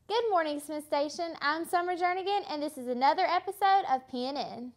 Good morning, Smith Station. I'm Summer Jernigan, and this is another episode of PNN.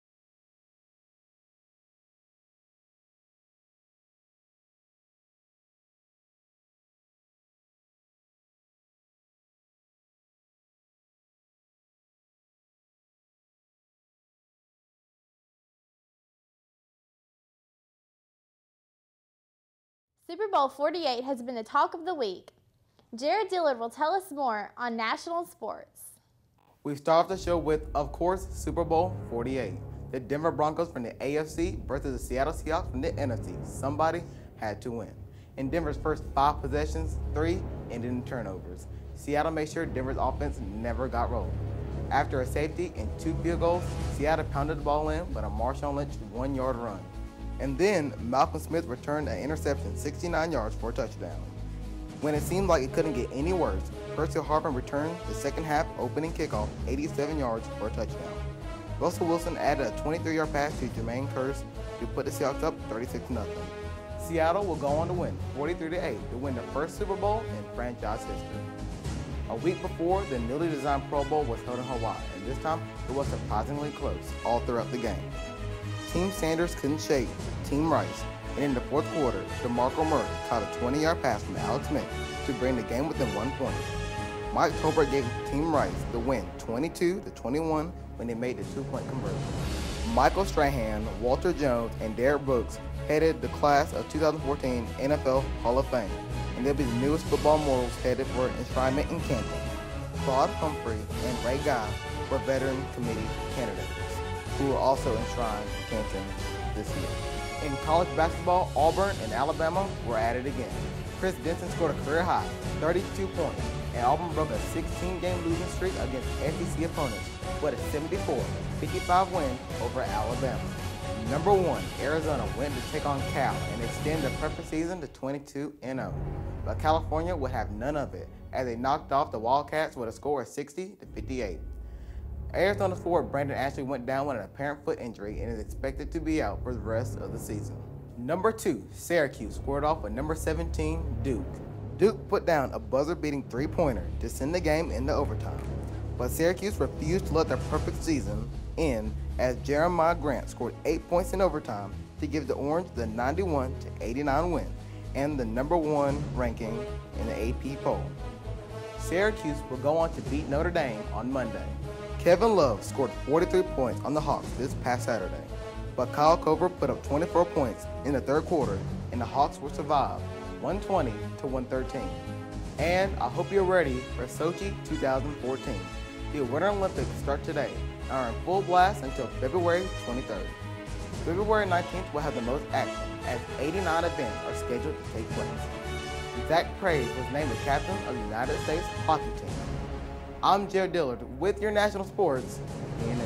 Super Bowl 48 has been the talk of the week. Jared Dillard will tell us more on national sports. We start off the show with, of course, Super Bowl 48. The Denver Broncos from the AFC versus the Seattle Seahawks from the NFC. Somebody had to win. In Denver's first 5 possessions, 3 ended in turnovers. Seattle made sure Denver's offense never got rolling. After a safety and 2 field goals, Seattle pounded the ball in with a Marshawn Lynch 1-yard run. And then Malcolm Smith returned an interception 69 yards for a touchdown. When it seemed like it couldn't get any worse, Percy Harvin returned the second half opening kickoff 87 yards for a touchdown. Russell Wilson added a 23-yard pass to Jermaine Kearse to put the Seahawks up 36-0. Seattle will go on to win 43-8 to win their first Super Bowl in franchise history. A week before, the newly designed Pro Bowl was held in Hawaii, and this time it was surprisingly close all throughout the game. Team Sanders couldn't shake Team Rice, and in the fourth quarter, DeMarco Murray caught a 20-yard pass from Alex Smith to bring the game within 1 point. Mike Tolbert gave Team Rice the win 22-21 when they made the 2-point conversion. Michael Strahan, Walter Jones, and Derrick Brooks headed the class of 2014 NFL Hall of Fame, and they'll be the newest football mortals headed for enshrinement in Canton. Claude Humphrey and Ray Guy were veteran committee candidates, who were also enshrined in Canton this year. In college basketball, Auburn and Alabama were at it again. Chris Denson scored a career high, 32 points, and Auburn broke a 16-game losing streak against SEC opponents with a 74-55 win over Alabama. Number 1, Arizona went to take on Cal and extend their perfect season to 22-0. But California would have none of it as they knocked off the Wildcats with a score of 60-58. Arizona's forward Brandon Ashley went down with an apparent foot injury and is expected to be out for the rest of the season. Number 2, Syracuse squared off with number 17, Duke. Duke put down a buzzer-beating 3-pointer to send the game into overtime, but Syracuse refused to let their perfect season end as Jeremiah Grant scored 8 points in overtime to give the Orange the 91-89 win and the number 1 ranking in the AP poll. Syracuse will go on to beat Notre Dame on Monday. Kevin Love scored 43 points on the Hawks this past Saturday, but Kyle Kober put up 24 points in the third quarter, and the Hawks will survive 120-113. And I hope you're ready for Sochi 2014. The Winter Olympics start today and are in full blast until February 23rd. February 19th will have the most action as 89 events are scheduled to take place. Zach Praise was named the captain of the United States hockey team. I'm Jared Dillard with your national sports, PNN.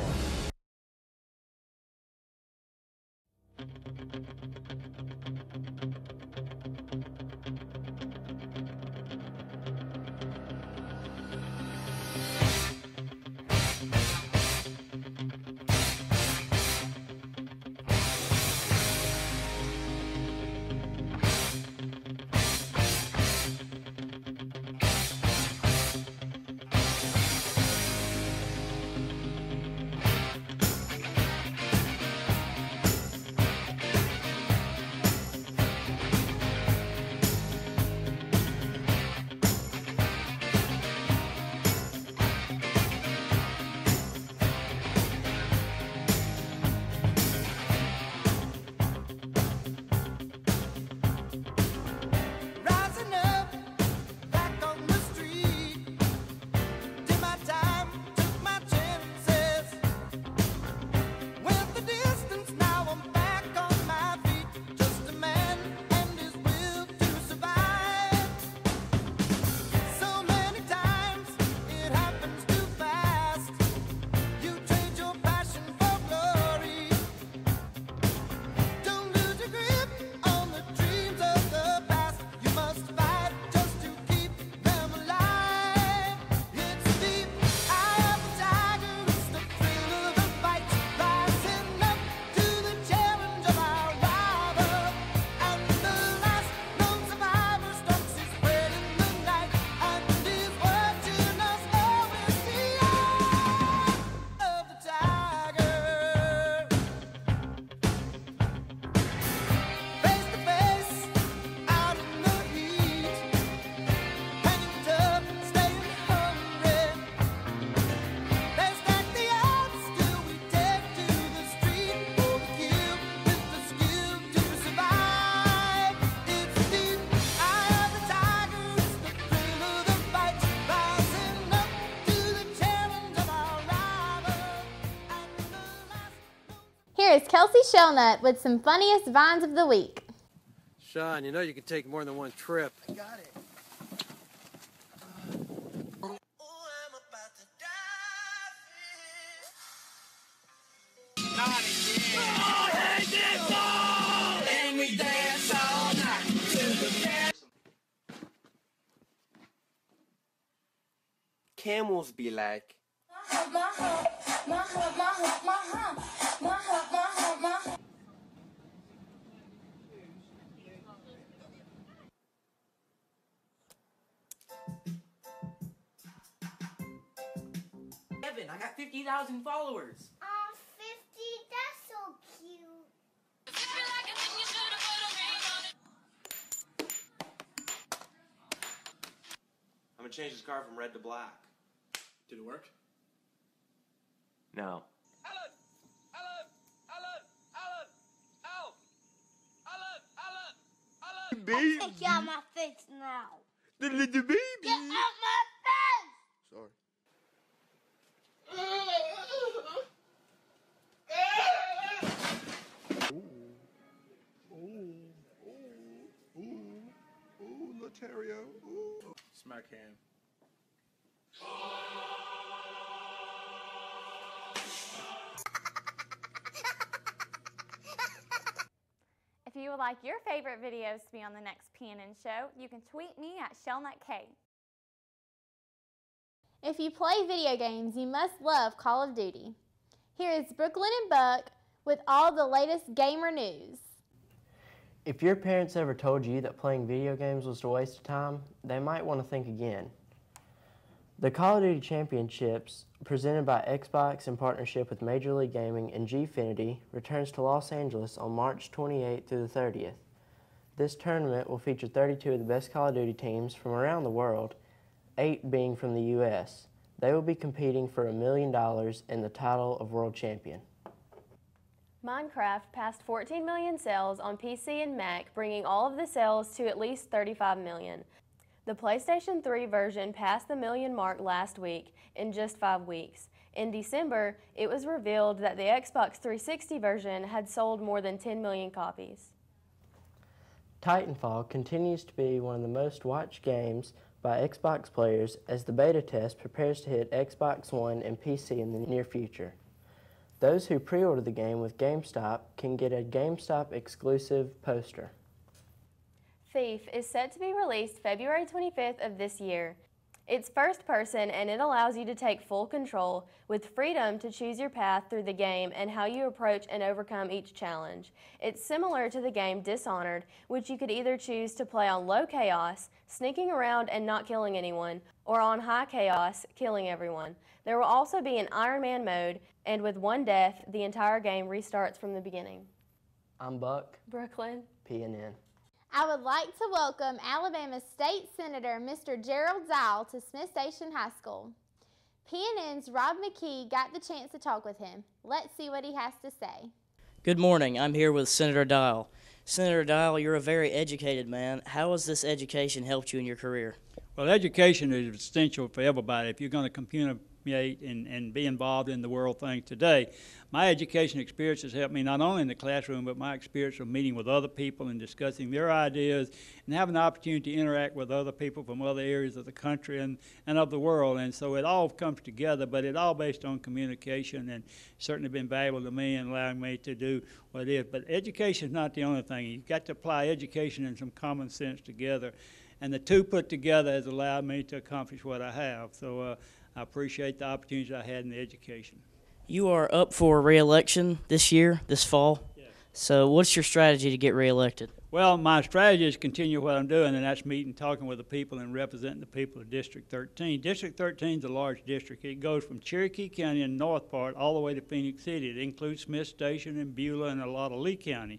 Here is Kelsey Shelnut with some funniest vines of the week. Sean, you know you can take more than one trip. I got it. Camels be like. Evan, I got 50,000 followers. 50, that's so cute. I'm gonna change this car from red to black. Did it work? No. Baby. Get out my face now. The little baby. Get out my face. Sorry. Ooh, Laterio. Ooh. Smack him. If you would like your favorite videos to be on the next PNN show, you can tweet me at ShellnutK. If you play video games, you must love Call of Duty. Here is Brooklyn and Buck with all the latest gamer news. If your parents ever told you that playing video games was a waste of time, they might want to think again. The Call of Duty Championships, presented by Xbox in partnership with Major League Gaming and Gfinity, returns to Los Angeles on March 28th through the 30th. This tournament will feature 32 of the best Call of Duty teams from around the world, 8 being from the U.S. They will be competing for $1 million and the title of World Champion. Minecraft passed 14 million sales on PC and Mac, bringing all of the sales to at least 35 million. The PlayStation 3 version passed the million mark last week in just 5 weeks. In December, it was revealed that the Xbox 360 version had sold more than 10 million copies. Titanfall continues to be one of the most watched games by Xbox players as the beta test prepares to hit Xbox One and PC in the near future. Those who pre-order the game with GameStop can get a GameStop exclusive poster. Thief is set to be released February 25th of this year. It's first person and it allows you to take full control with freedom to choose your path through the game and how you approach and overcome each challenge. It's similar to the game Dishonored, which you could either choose to play on low chaos, sneaking around and not killing anyone, or on high chaos, killing everyone. There will also be an Iron Man mode, and with one death, the entire game restarts from the beginning. I'm Buck. Brooklyn. PNN. I would like to welcome Alabama State Senator Mr. Gerald Dial to Smith Station High School. PNN's Rob McKee got the chance to talk with him. Let's see what he has to say. Good morning. I'm here with Senator Dial. Senator Dial, you're a very educated man. How has this education helped you in your career? Well, education is essential for everybody if you're going to communicate and be involved in the world things today. My education experience has helped me not only in the classroom, but my experience of meeting with other people and discussing their ideas and having the opportunity to interact with other people from other areas of the country and of the world. And so it all comes together, but it all based on communication, and certainly been valuable to me and allowing me to do what it is. But education is not the only thing. You've got to apply education and some common sense together. And the two put together has allowed me to accomplish what I have. So I appreciate the opportunities I had in the education. You are up for re-election this year, this fall. Yes. So what's your strategy to get re-elected? Well, my strategy is to continue what I'm doing, and that's meeting, talking with the people and representing the people of District 13. District 13 is a large district. It goes from Cherokee County in the north part all the way to Phoenix City. It includes Smith Station and Beulah and a lot of Lee County.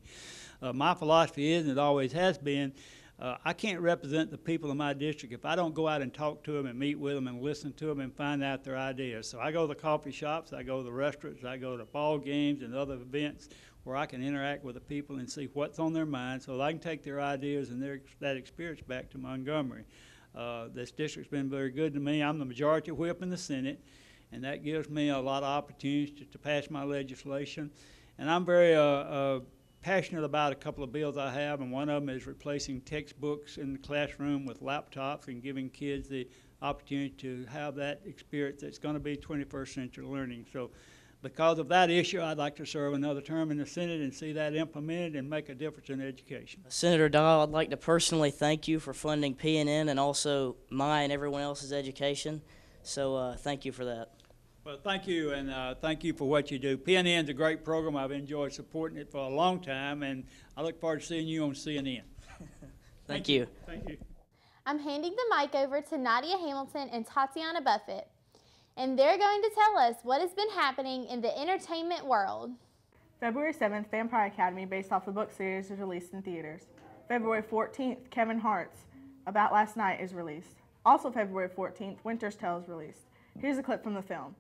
My philosophy is, and it always has been, I can't represent the people of my district if I don't go out and talk to them and meet with them and listen to them and find out their ideas. So I go to the coffee shops, I go to the restaurants, I go to ball games and other events where I can interact with the people and see what's on their mind so that I can take their ideas and that experience back to Montgomery. This district's been very good to me. I'm the majority whip in the Senate, and that gives me a lot of opportunities to pass my legislation. And I'm very passionate about a couple of bills I have, and one of them is replacing textbooks in the classroom with laptops and giving kids the opportunity to have that experience that's going to be 21st century learning. So because of that issue, I'd like to serve another term in the Senate and see that implemented and make a difference in education. Senator Dial, I'd like to personally thank you for funding PNN and also my and everyone else's education. So thank you for that. Well, thank you, and thank you for what you do. PNN is a great program. I've enjoyed supporting it for a long time, and I look forward to seeing you on CNN. Thank you. Thank you. I'm handing the mic over to Nadia Hamilton and Tatiana Buffett, and they're going to tell us what has been happening in the entertainment world. February 7th, Vampire Academy, based off the book series, is released in theaters. February 14th, Kevin Hart's About Last Night is released. Also February 14th, Winter's Tale is released. Here's a clip from the film.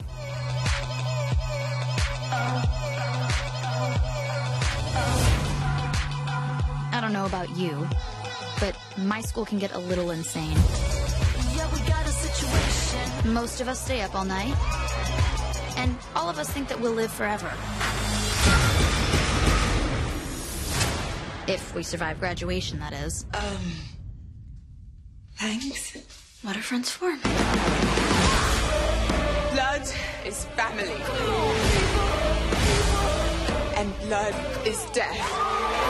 I don't know about you, but my school can get a little insane. Most of us stay up all night, and all of us think that we'll live forever. If we survive graduation, that is. Thanks. What are friends for? Blood is family. And blood is death.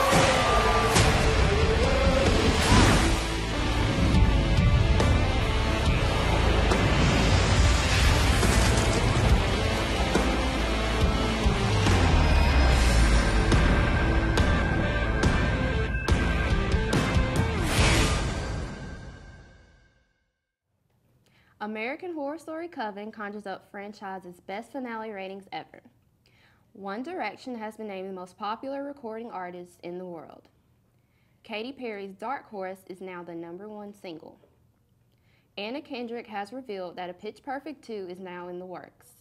American Horror Story Coven conjures up franchise's best finale ratings ever. One Direction has been named the most popular recording artist in the world. Katy Perry's Dark Horse is now the #1 single. Anna Kendrick has revealed that a Pitch Perfect 2 is now in the works.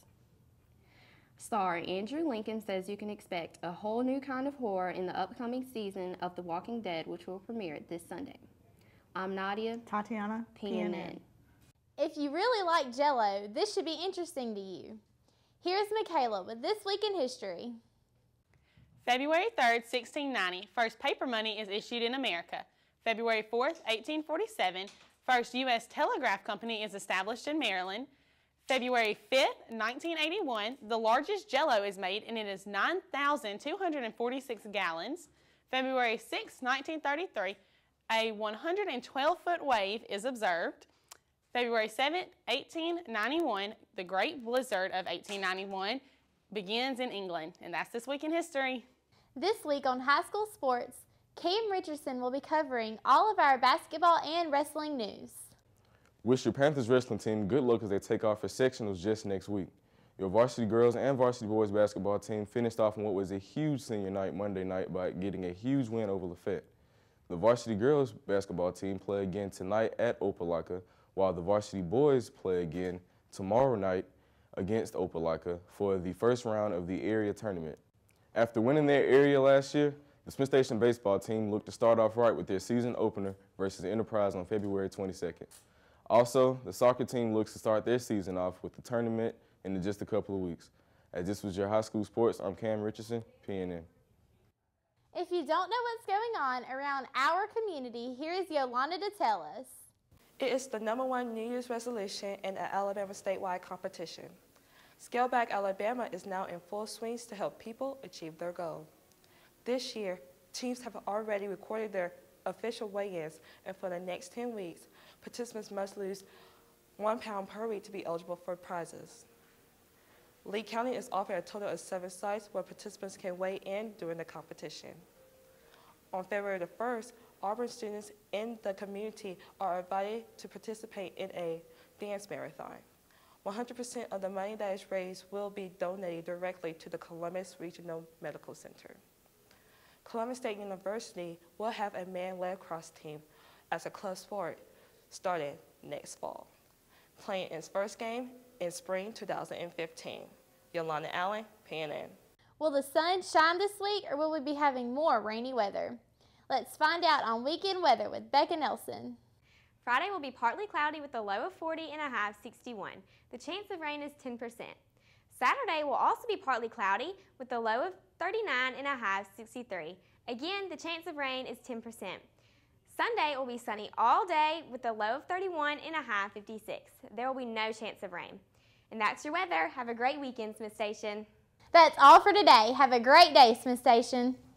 Star Andrew Lincoln says you can expect a whole new kind of horror in the upcoming season of The Walking Dead, which will premiere this Sunday. I'm Nadia. Tatiana. PNN. If you really like Jell-O, this should be interesting to you. Here's Michaela with This Week in History. February 3rd, 1690, first paper money is issued in America. February 4th, 1847, first U.S. telegraph company is established in Maryland. February 5th, 1981, the largest Jell-O is made, and it is 9,246 gallons. February 6, 1933, a 112-foot wave is observed. February 7, 1891, the Great Blizzard of 1891 begins in England, and that's This Week in History. This week on High School Sports, Cam Richardson will be covering all of our basketball and wrestling news. Wish your Panthers wrestling team good luck as they take off for sectionals just next week. Your varsity girls and varsity boys basketball team finished off on what was a huge senior night Monday night by getting a huge win over Lafayette. The varsity girls basketball team play again tonight at Opelika, while the varsity boys play again tomorrow night against Opelika for the first round of the area tournament. After winning their area last year, the Smith Station baseball team looked to start off right with their season opener versus Enterprise on February 22nd. Also, the soccer team looks to start their season off with the tournament in just a couple of weeks. As this was your High School Sports, I'm Cam Richardson, PNN. If you don't know what's going on around our community, here is Yolanda to tell us. It is the #1 New Year's resolution in an Alabama statewide competition. Scale Back Alabama is now in full swings to help people achieve their goal. This year, teams have already recorded their official weigh-ins, and for the next 10 weeks, participants must lose 1 pound per week to be eligible for prizes. Lee County is offering a total of 7 sites where participants can weigh in during the competition. On February the 1st, Auburn students in the community are invited to participate in a dance marathon. 100% of the money that is raised will be donated directly to the Columbus Regional Medical Center. Columbus State University will have a man lacrosse team as a club sport starting next fall, playing its first game in spring 2015. Yolanda Allen, PNN. Will the sun shine this week, or will we be having more rainy weather? Let's find out on Weekend Weather with Becca Nelson. Friday will be partly cloudy with a low of 40 and a high of 61. The chance of rain is 10%. Saturday will also be partly cloudy with a low of 39 and a high of 63. Again, the chance of rain is 10%. Sunday will be sunny all day with a low of 31 and a high of 56. There will be no chance of rain. And that's your weather. Have a great weekend, Smith Station. That's all for today. Have a great day, Smith Station.